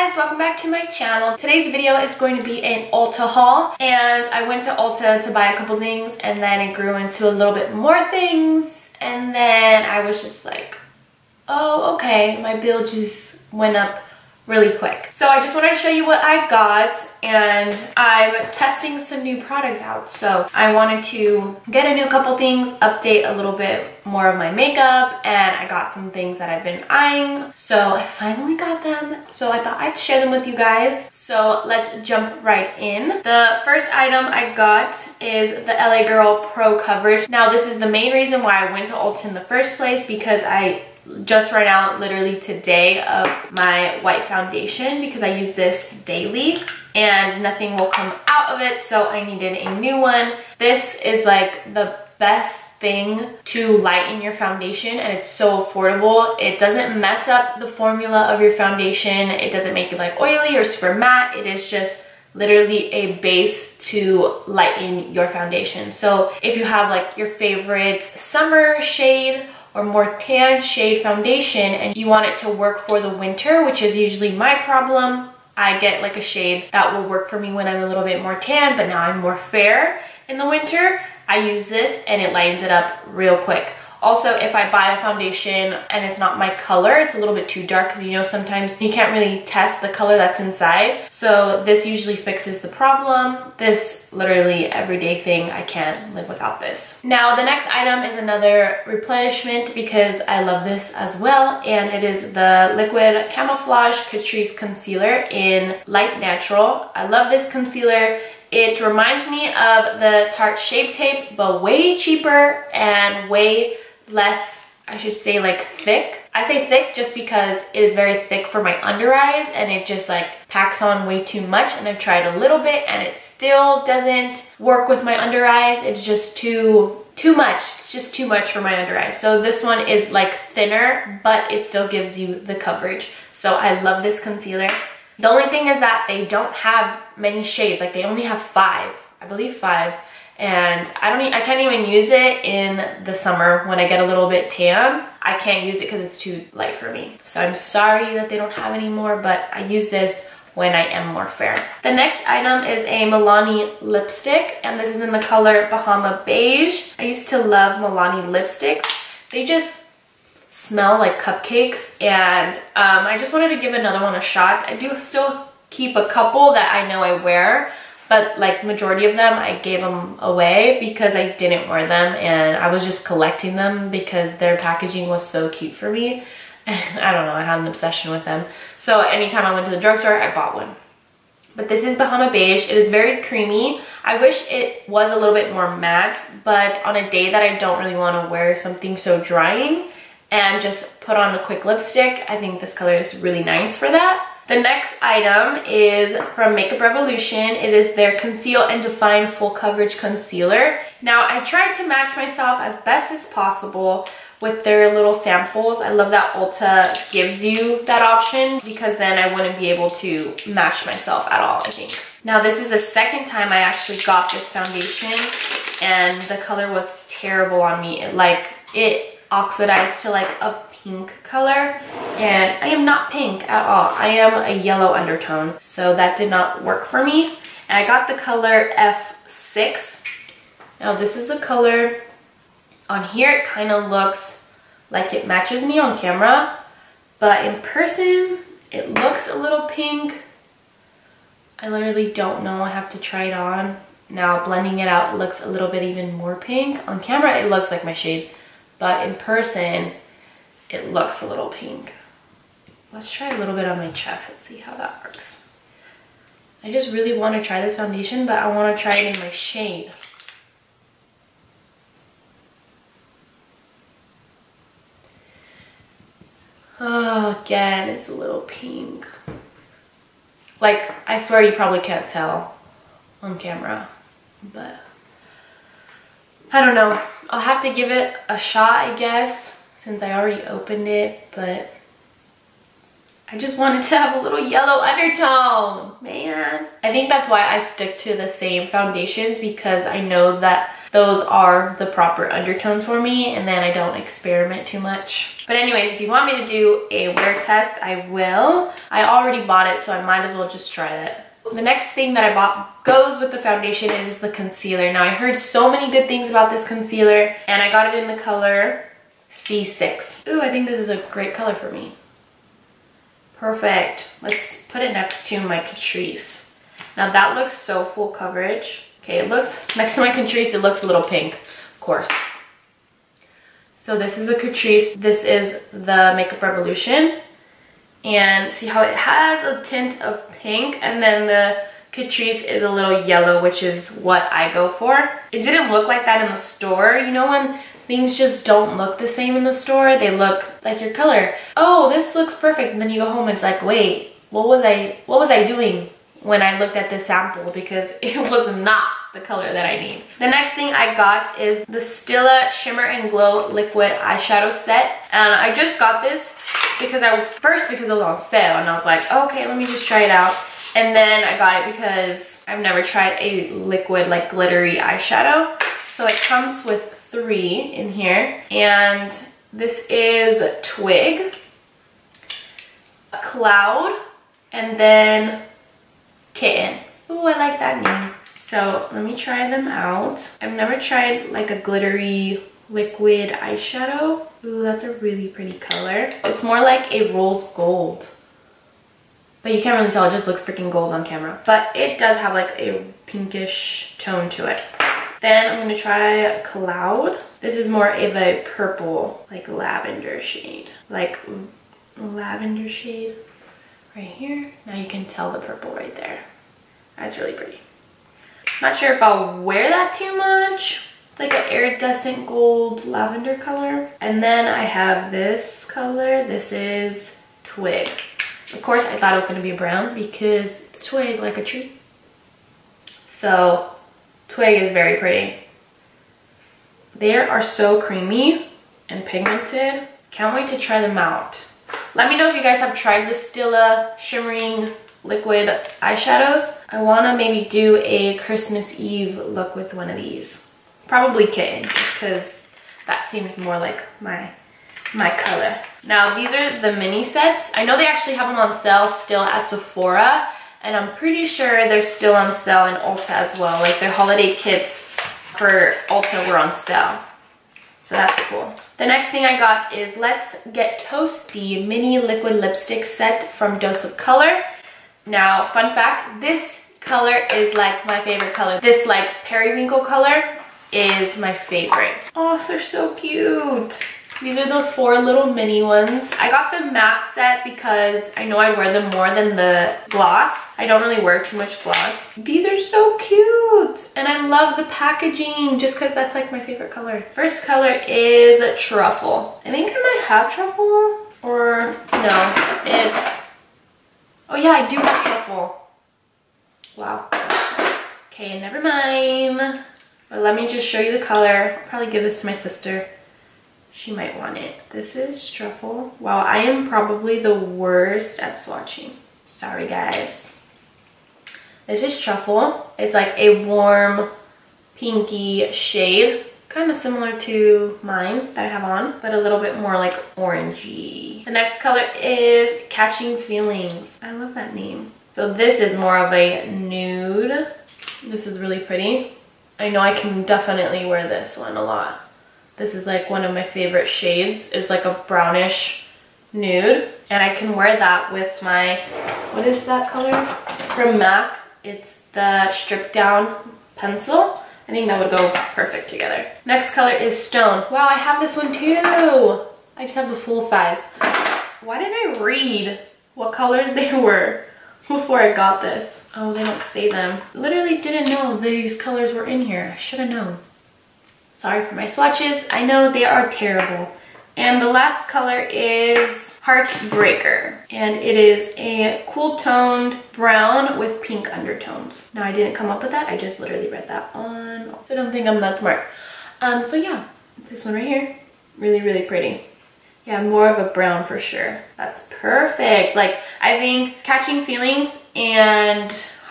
guys, welcome back to my channel. Today's video is going to be an Ulta haul, and I went to Ulta to buy a couple things and then it grew into a little bit more things, and then I was just like, oh okay, my bill just went up really quick. So I just wanted to show you what I got, and I'm testing some new products out. So I wanted to get a new couple things, update a little bit more of my makeup, and I got some things that I've been eyeing. So I finally got them. So I thought I'd share them with you guys. So let's jump right in. The first item I got is the LA Girl Pro Coverage. Now this is the main reason why I went to Ulta in the first place, because I just ran out literally today of my white foundation because I use this daily and nothing will come out of it, so I needed a new one. This is like the best thing to lighten your foundation, and it's so affordable. It doesn't mess up the formula of your foundation. It doesn't make it like oily or super matte. It is just literally a base to lighten your foundation. So if you have like your favorite summer shade or more tan shade foundation and you want it to work for the winter, which is usually my problem, I get like a shade that will work for me when I'm a little bit more tan, but now I'm more fair in the winter, I use this and it lightens it up real quick. Also, if I buy a foundation and it's not my color, it's a little bit too dark, because you know sometimes you can't really test the color that's inside. So this usually fixes the problem. This literally everyday thing, I can't live without this. Now the next item is another replenishment because I love this as well, and it is the Liquid Camouflage Catrice Concealer in Light Natural. I love this concealer. It reminds me of the Tarte Shape Tape, but way cheaper and way less, I should say, like thick. I say thick just because it is very thick for my under eyes and it just like packs on way too much, and I've tried a little bit and it still doesn't work with my under eyes. It's just too much. It's just too much for my under eyes. So this one is like thinner, but it still gives you the coverage. So I love this concealer. The only thing is that they don't have many shades. Like they only have 5, I believe 5. And I can't even use it in the summer when I get a little bit tan. I can't use it because it's too light for me. So I'm sorry that they don't have any more, but I use this when I am more fair. The next item is a Milani lipstick, and this is in the color Bahama Beige. I used to love Milani lipsticks. They just smell like cupcakes, and I just wanted to give another one a shot. I do still keep a couple that I know I wear, but like majority of them I gave them away because I didn't wear them, and I was just collecting them because their packaging was so cute for me. And I don't know, I had an obsession with them. So anytime I went to the drugstore, I bought one. But this is Bahama Beige. It is very creamy. I wish it was a little bit more matte, but on a day that I don't really want to wear something so drying and just put on a quick lipstick, I think this color is really nice for that. The next item is from Makeup Revolution. It is their Conceal and Define Full Coverage Concealer. Now I tried to match myself as best as possible with their little samples. I love that Ulta gives you that option, because then I wouldn't be able to match myself at all, I think. Now this is the second time I actually got this foundation, and the color was terrible on me. It oxidized to like a pink color, and I am not pink at all. I am a yellow undertone, so that did not work for me. And I got the color F6. Now this is the color. On here it kind of looks like it matches me on camera, but in person it looks a little pink. I literally don't know, I have to try it on. Now blending it out, it looks a little bit even more pink. On camera it looks like my shade, but in person it looks a little pink. Let's try a little bit on my chest. Let's see how that works. I just really want to try this foundation, but I want to try it in my shade. Oh, again, it's a little pink. Like, I swear you probably can't tell on camera, but I don't know. I'll have to give it a shot, I guess, since I already opened it, but I just wanted to have a little yellow undertone, man. I think that's why I stick to the same foundations, because I know that those are the proper undertones for me, and then I don't experiment too much. But anyways, if you want me to do a wear test, I will. I already bought it, so I might as well just try it. The next thing that I bought goes with the foundation is the concealer. Now I heard so many good things about this concealer, and I got it in the color C6. Ooh, I think this is a great color for me. Perfect. Let's put it next to my Catrice. Now that looks so full coverage. Okay, it looks, next to my Catrice, it looks a little pink, of course. So this is the Catrice. This is the Makeup Revolution. And see how it has a tint of pink, and then the Catrice is a little yellow, which is what I go for. It didn't look like that in the store. You know when things just don't look the same in the store? They look like your color. Oh, this looks perfect. And then you go home and it's like, wait, what was I doing when I looked at this sample? Because it was not the color that I need. The next thing I got is the Stila Shimmer and Glow Liquid Eyeshadow Set. And I just got this because because it was on sale, and I was like, okay, let me just try it out. And then I got it because I've never tried a liquid like glittery eyeshadow. So it comes with 3 in here, and this is Twig, Cloud, and then Kitten. Ooh, I like that name. So let me try them out. I've never tried like a glittery liquid eyeshadow. Ooh, that's a really pretty color. It's more like a rose gold, but you can't really tell. It just looks freaking gold on camera, but it does have like a pinkish tone to it. Then I'm gonna try Cloud. This is more of a purple, like lavender shade. Like lavender shade right here. Now you can tell the purple right there. That's really pretty. Not sure if I'll wear that too much. It's like an iridescent gold lavender color. And then I have this color. This is Twig. Of course, I thought it was gonna be brown because it's twig, like a tree. So Twig is very pretty. They are so creamy and pigmented. Can't wait to try them out. Let me know if you guys have tried the Stila shimmering liquid eyeshadows. I want to maybe do a Christmas Eve look with one of these. Probably Kitten, because that seems more like my color. Now these are the mini sets. I know they actually have them on sale still at Sephora, and I'm pretty sure they're still on sale in Ulta as well. Like their holiday kits for Ulta were on sale. So that's cool. The next thing I got is Let's Get Toasty Mini Liquid Lipstick Set from Dose of Color. Now, fun fact, this color is like my favorite color. This like periwinkle color is my favorite. Oh, they're so cute. These are the 4 little mini ones. I got the matte set because I know I wear them more than the gloss. I don't really wear too much gloss. These are so cute. And I love the packaging just because that's like my favorite color. First color is Truffle. I think I might have Truffle, or no, it's, oh yeah, I do have Truffle. Wow. Okay, never mind. But let me just show you the color. I'll probably give this to my sister. She might want it. This is Truffle. Wow, I am probably the worst at swatching. Sorry, guys. This is Truffle. It's like a warm pinky shade. Kind of similar to mine that I have on, but a little bit more like orangey. The next color is Catching Feelings. I love that name. So this is more of a nude. This is really pretty. I know I can definitely wear this one a lot. This is like one of my favorite shades. It's like a brownish nude. And I can wear that with my, what is that color? From MAC. It's the Strip Down pencil. I think that would go perfect together. Next color is Stone. Wow, I have this one too. I just have the full size. Why didn't I read what colors they were before I got this? Oh, they don't say them. Literally didn't know these colors were in here. I should have known. Sorry for my swatches. I know they are terrible. And the last color is Heartbreaker. And it is a cool toned brown with pink undertones. Now I didn't come up with that. I just literally read that on. So don't think I'm that smart. So yeah, it's this one right here. Really, really pretty. Yeah, more of a brown for sure. That's perfect. Like, I think Catching Feelings and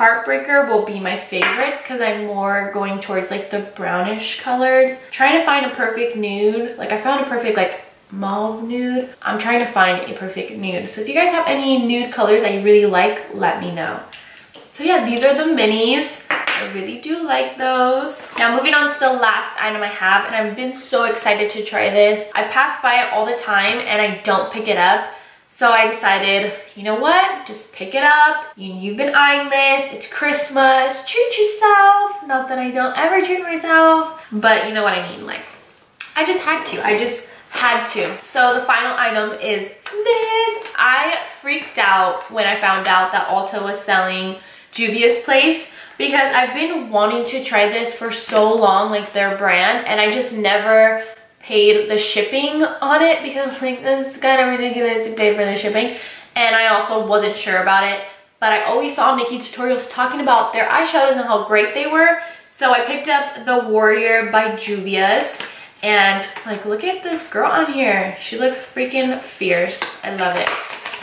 Heartbreaker will be my favorites because I'm more going towards like the brownish colors. Trying to find a perfect nude. Like I found a perfect like mauve nude. I'm trying to find a perfect nude. So if you guys have any nude colors that you really like, let me know. So yeah, these are the minis. I really do like those. Now moving on to the last item I have, and I've been so excited to try this. I pass by it all the time and I don't pick it up. So I decided, you know what? Just pick it up. You've been eyeing this. It's Christmas. Treat yourself. Not that I don't ever treat myself, but you know what I mean. Like, I just had to. I just had to. So the final item is this. I freaked out when I found out that Ulta was selling Juvia's Place because I've been wanting to try this for so long, like their brand, and I just never paid the shipping on it because like this is kind of ridiculous to pay for the shipping, and I also wasn't sure about it, but I always saw Nikkie tutorials talking about their eyeshadows and how great they were. So I picked up the Warrior by Juvia's, and like look at this girl on here. She looks freaking fierce. I love it.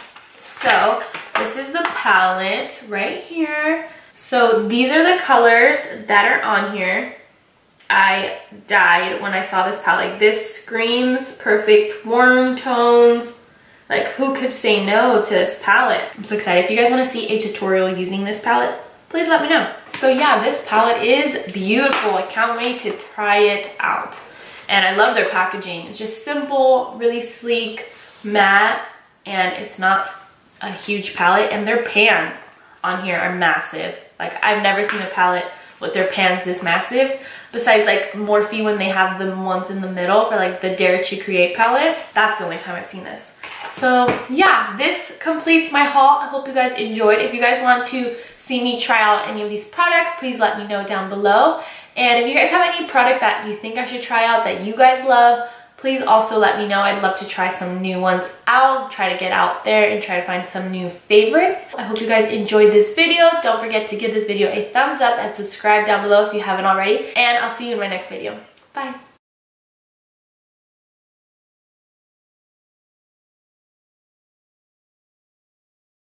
So this is the palette right here. So these are the colors that are on here. I died when I saw this palette. Like this screams perfect warm tones. Like who could say no to this palette? I'm so excited. If you guys want to see a tutorial using this palette, please let me know. So yeah, this palette is beautiful. I can't wait to try it out. And I love their packaging. It's just simple, really sleek, matte, and it's not a huge palette. And their pans on here are massive. Like I've never seen a palette with their pans this massive, besides like Morphe when they have the ones in the middle for like the Dare to Create palette. That's the only time I've seen this. So yeah, this completes my haul. I hope you guys enjoyed. If you guys want to see me try out any of these products, please let me know down below. And if you guys have any products that you think I should try out that you guys love, please also let me know. I'd love to try some new ones out, try to get out there and try to find some new favorites. I hope you guys enjoyed this video. Don't forget to give this video a thumbs up and subscribe down below if you haven't already. And I'll see you in my next video. Bye.